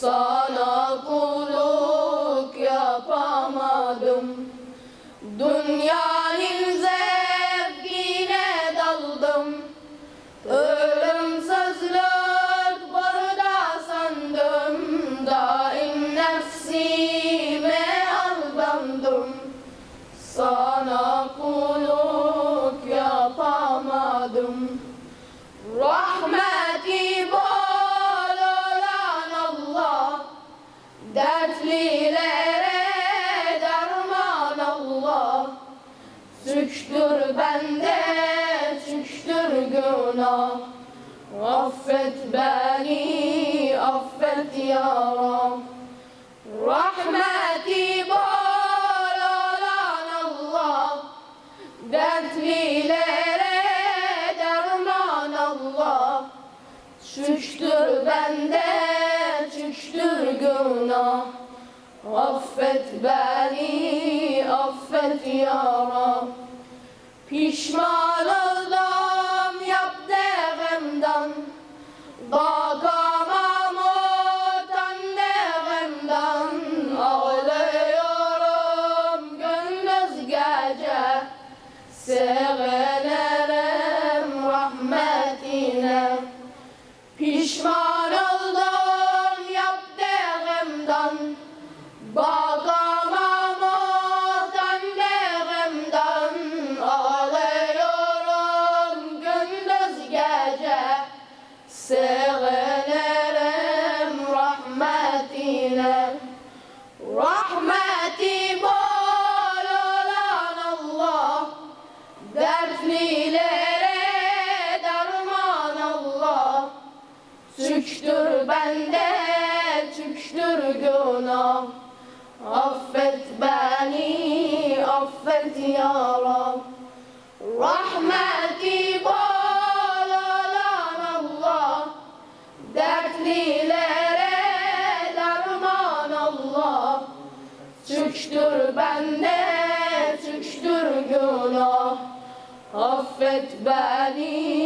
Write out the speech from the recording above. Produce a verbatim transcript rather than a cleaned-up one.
sana kulluk yapamadım. Dünyanın zevkine daldım, ölümsüzlük burada sandım, daim nefsime aldandım. Sana kulluk yapamadım. Rahmeti bol olan Allah, dertlilere derman Allah. Suçtur bende, suçtur günah, affet beni, affet ya Rab. Rahmeti bol olan Allah, dertlilere derman Allah. Suçtur bende, suçtur günah, affet beni, affet ya Rab. Pişman oldum yaptığımdan, bakamam utandığımdan. Ağlıyorum gündüz gece, sığınırım rahmetine. Pişman oldum yaptığımdan, bakamam utandığımdan. Ağlıyorum gündüz gece, sığınırım rahmetine. Rahmeti bol olan Allah, dertlilere derman Allah. Suçtur bende, suçtur günah, affet beni, affet ya Rab. Rahmeti bol olan Allah, dertlilere derman Allah. Suçtur bende, suçtur günah, affet beni,